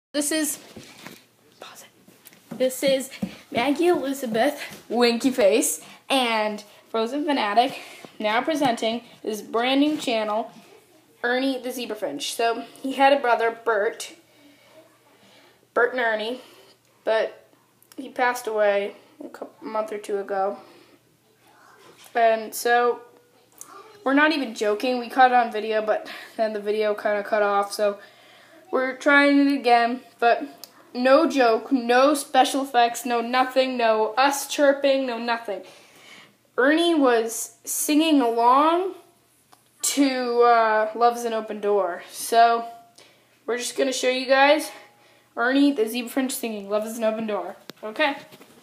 This is Maggie Elizabeth, Winky Face, and Frozen Fanatic, now presenting this brand new channel, Ernie the Zebra Finch. So, he had a brother, Bert and Ernie, but he passed away a month or two ago. And so, we're not even joking, we caught it on video, but then the video kind of cut off, so we're trying it again, but no joke, no special effects, no nothing, no us chirping, no nothing. Ernie was singing along to Love's an Open Door. So, we're just going to show you guys Ernie the Zebra Finch singing Love is an Open Door. Okay.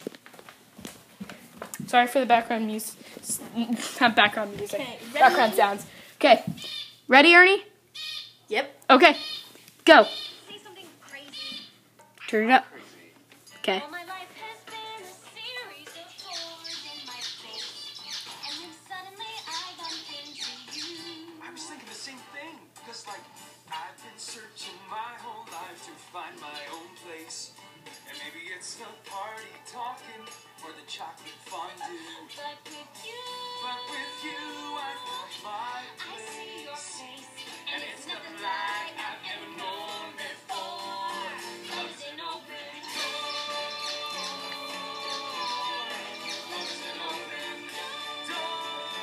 Sorry for the background music. Not background music. Okay, background sounds. Okay. Ready, Ernie? Yep. Okay. Go. Say something crazy. Turn it up. Okay. All my life has been a series of chores in my face. And then suddenly I bumped into you. I was thinking the same thing, because I've been searching my whole life to find my own place. And maybe it's the party talking or the chocolate fondue. But with you, I found my I place. see your face. And it's nothing like I've ever known before. Love's an open door. Love's an open door.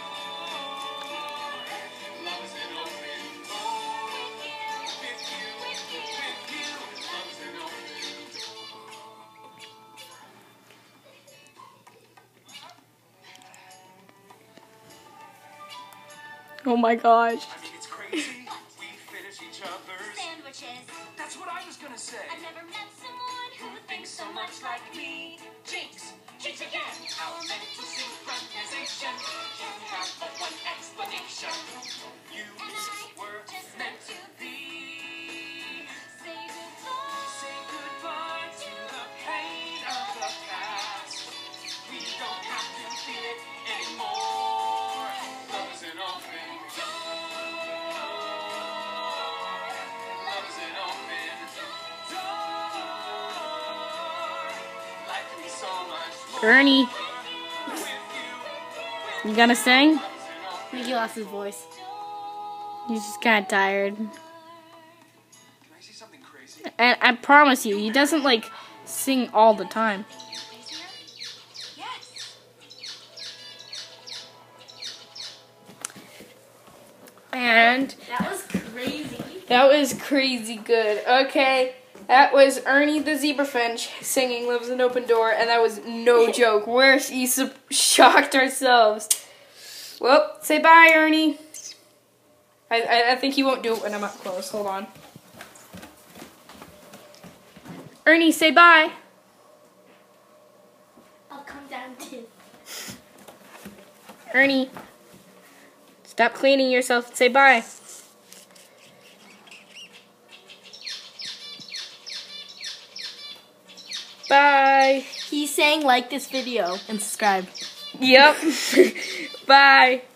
Love's an open door. With you, love's an open door. Oh my gosh. I mean, it's crazy. We finish each other's sandwiches. That's what I was gonna say. I've never met someone who thinks so much like me. Jinx. Jinx again. Our mental synchronization can have but one explanation. You And I were just meant to be. say goodbye. Say goodbye to the pain of the past. We don't have to feel it anymore. Love is an open door. Love is an open door. Life can be so much more. Ernie, With you, you gonna sing? love is an open. He lost his voice. He's just kind of tired. Can I say something crazy? And I promise you, he doesn't, sing all the time. Yes. And That was crazy. that was crazy good. Okay, that was Ernie the Zebra Finch singing Love's an Open Door, and that was no joke. We're shocked ourselves. Well, say bye, Ernie. I think he won't do it when I'm up close. Hold on. Ernie, say bye. I'll come down too. Ernie, stop cleaning yourself and say bye. Bye. He's saying like this video and subscribe. Yep. Bye.